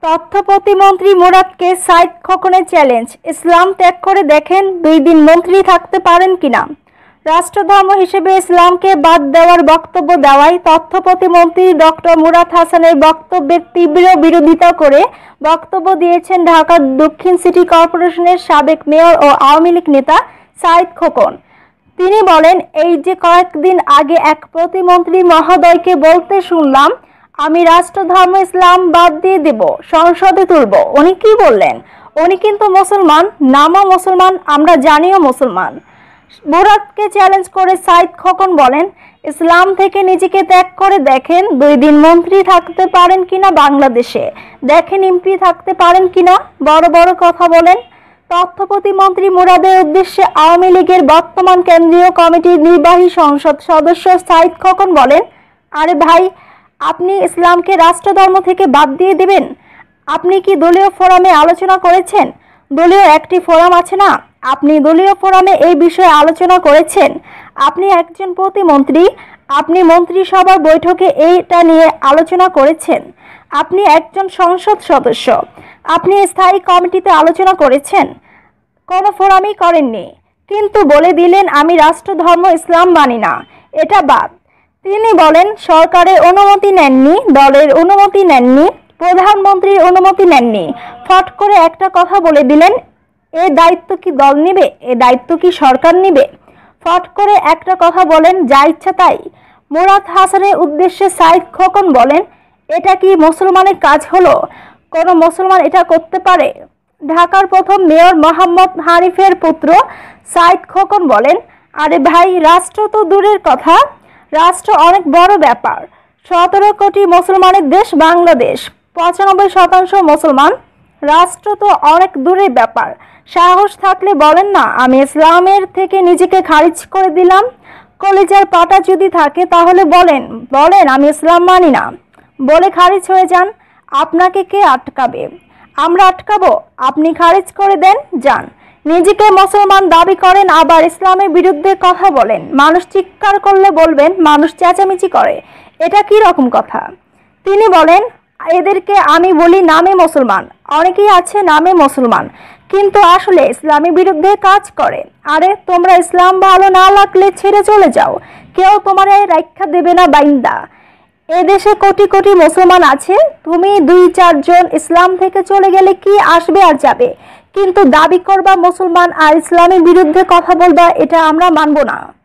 তথ্য প্রতিমন্ত্রী মুরাদকে সাইদ খোকনের চ্যালেঞ্জ, ইসলাম ত্যাগ করে দেখেন 2 দিন মন্ত্রী থাকতে পারেন কিনা। রাষ্ট্রধর্ম হিসেবে ইসলামকে বাদ দেওয়ার বক্তব্য দেওয়ায় তথ্য প্রতিমন্ত্রী ডক্টর মুরাদ হাসানের বক্তব্যের তীব্র বিরোধিতা করে বক্তব্য দিয়েছেন ঢাকা দক্ষিণ সিটি কর্পোরেশনের সাবেক মেয়র ও আওয়ামী লীগ নেতা সাইদ খোকন। তিনি বলেন, এই যে কয়েকদিন আগে এক প্রতিমন্ত্রী মহোদয়কে বলতে শুনলাম আমি রাষ্ট্রধর্ম ইসলাম বাদ দিয়ে দেব, সংসদে তুলব। উনি কি বললেন? উনি কিন্তু মুসলমান, নামও মুসলমান, আমরা জানিও মুসলমান। মুরাদকে চ্যালেঞ্জ করে সাইদ খোকন বলেন, ইসলাম থেকে নিজেকে ত্যাগ করে দেখেন 2 দিন মন্ত্রী থাকতে পারেন কিনা বাংলাদেশে, দেখেন এমপি থাকতে পারেন কিনা, বড় বড় কথা বলেন। তথ্য প্রতিমন্ত্রী মুরাদের উদ্দেশ্যে আওয়ামী লীগের বর্তমান কেন্দ্রীয় কমিটির নির্বাহী সংসদ সদস্য সাইদ খোকন বলেন, আরে ভাই, আপনি ইসলামকে রাষ্ট্রধর্ম থেকে বাদ দিয়ে দিবেন? আপনি কি দলীয় ফোরামে আলোচনা করেছেন? দলীয় একটি ফোরাম আছে না, আপনি দলীয় ফোরামে এই বিষয়ে আলোচনা করেছেন? আপনি একজন প্রতিমন্ত্রী, আপনি মন্ত্রিসভার বৈঠকে এইটা নিয়ে আলোচনা করেছেন? আপনি একজন সংসদ সদস্য, আপনি স্থায়ী কমিটিতে আলোচনা করেছেন? কোনো ফোরামই করেননি, কিন্তু বলে দিলেন আমি রাষ্ট্রধর্ম ইসলাম মানি না, এটা বাদ। তিনি বলেন, সরকারের অনুমতি নেননি, দলের অনুমতি নেননি, প্রধানমন্ত্রীর অনুমতি নেননি, ফট করে একটা কথা বলে দিলেন। এ দায়িত্ব কি দল নেবে? এ দায়িত্ব কি সরকার নেবে? ফট করে একটা কথা বলেন, যা ইচ্ছা তাই। মুরাদ হাসানের উদ্দেশ্যে সাইদ খোকন বলেন, এটা কি মুসলমানের কাজ হলো? কোনো মুসলমান এটা করতে পারে? ঢাকার প্রথম মেয়র মোহাম্মদ হানিফের পুত্র সাইদ খোকন বলেন, আরে ভাই, রাষ্ট্র তো দূরের কথা, রাষ্ট্র অনেক বড় ব্যাপার। 17 কোটি মুসলমানের দেশ বাংলাদেশ, 95% মুসলমান। রাষ্ট্র তো অনেক দূরের ব্যাপার। সাহস থাকলে বলেন না আমি ইসলামের থেকে নিজেকে খারিজ করে দিলাম। কলিজার পাটা যদি থাকে তাহলে বলেন আমি ইসলাম মানি না, বলে খারিজ হয়ে যান। আপনাকে কে আটকাবে? আমরা আটকাবো? আপনি খারিজ করে দেন, যান। নিজেকে মুসলমান দাবি করেন, আবার ইসলামের বিরুদ্ধে কথা বলেন। মানুষ চিৎকার করলে বলবেন মানুষ চেঁচামেচি করে, এটা কি রকম কথা? তিনি বলেন, এদেরকে আমি বলি নামে মুসলমান, অনেকেই আছে নামে মুসলমান কিন্তু আসলে ইসলামের বিরুদ্ধে কাজ করে। আরে তোমরা ইসলাম ভালো না লাগলে ছেড়ে চলে যাও, কেউ তোমার রক্ষা দেবে না বাইন্দা। এদেশে কোটি কোটি মুসলমান আছে, তুমি 2-4 জন ইসলাম থেকে চলে গেলে কি আসবে আর যাবে, কিন্তু দাবি করবা মুসলমান আর ইসলামের বিরুদ্ধে কথা বলবা, এটা আমরা মানব না।